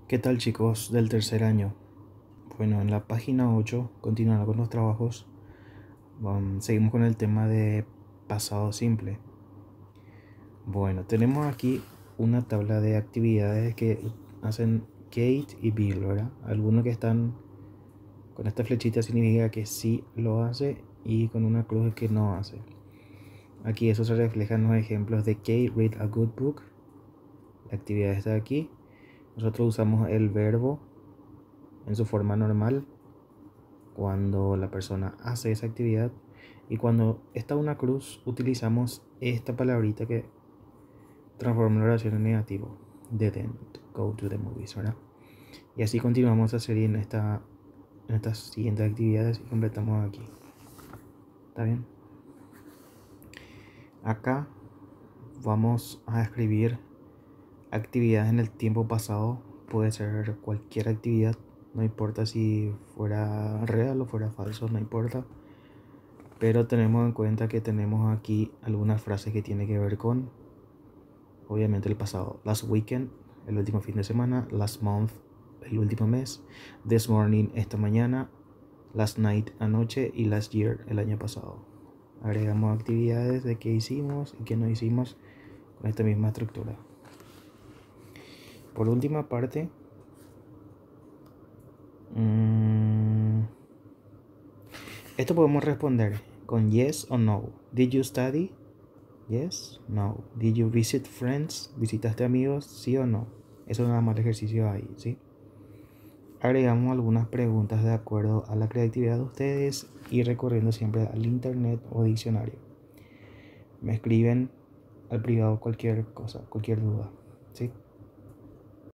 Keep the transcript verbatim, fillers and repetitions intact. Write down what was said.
¿Qué tal, chicos del tercer año? Bueno, en la página ocho, continuando con los trabajos, um, seguimos con el tema de pasado simple. Bueno, tenemos aquí una tabla de actividades que hacen Kate y Bill, ¿verdad? Algunos que están con esta flechita significa que sí lo hace y con una cruz que no hace. Aquí eso se refleja en los ejemplos de Kate read a good book. La actividad está aquí. Nosotros usamos el verbo en su forma normal cuando la persona hace esa actividad, y cuando está una cruz utilizamos esta palabrita que transforma la oración en negativo: didn't go to the movies, ¿verdad? Y así continuamos a seguir en esta en estas siguientes actividades y completamos aquí. ¿Está bien? Acá vamos a escribir actividades en el tiempo pasado. Puede ser cualquier actividad, no importa si fuera real o fuera falso, no importa. Pero tenemos en cuenta que tenemos aquí algunas frases que tienen que ver con, obviamente, el pasado. Last weekend, el último fin de semana. Last month, el último mes. This morning, esta mañana. Last night, anoche. Y last year, el año pasado. Agregamos actividades de qué hicimos y qué no hicimos con esta misma estructura. Por última parte, mmm, esto podemos responder con yes o no. Did you study? Yes, no. Did you visit friends? ¿Visitaste amigos? Sí o no. Eso nada más el ejercicio ahí, ¿sí? Agregamos algunas preguntas de acuerdo a la creatividad de ustedes y recurriendo siempre al internet o diccionario. Me escriben al privado cualquier cosa, cualquier duda, ¿sí?